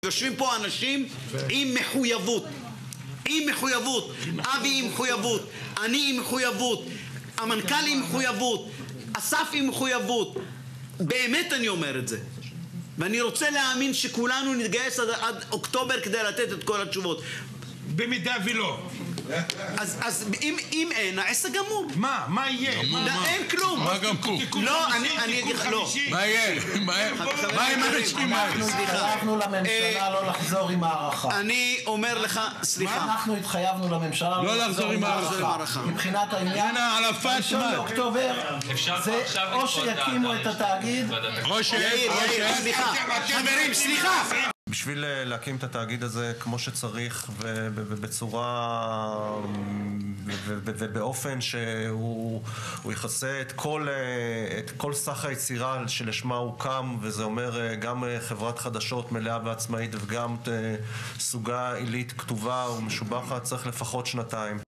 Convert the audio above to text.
יושבים פה אנשים עם מחויבות, עם מחויבות, אבי עם מחויבות, אני עם מחויבות, המנכ"ל עם מחויבות, אסף עם מחויבות. באמת אני אומר את זה, ואני רוצה להאמין שכולנו נתגייס עד אוקטובר כדי לתת את כל התשובות. במידה ולא, אז אם אין, העסק גמור. מה יהיה? אין כלום. מה גם פה? לא, אני אגיד לך, לא. מה יהיה? מה עם האנשים האלה? אנחנו התחייבנו לממשלה לא לחזור עם הערכה. אני אומר לך, סליחה. אנחנו התחייבנו לממשלה לא לחזור עם הערכה. מבחינת העניין, ראשון לאוקטובר, זה או שיקימו את התאגיד, יאיר, סליחה. חברים, סליחה. בשביל להקים את התאגיד הזה כמו שצריך ובצורה ובאופן שהוא יכסה את כל סך היצירה שלשמה הוא קם, וזה אומר גם חברת חדשות מלאה ועצמאית וגם סוגה עילית כתובה ומשובחת, צריך לפחות 2 שנתיים.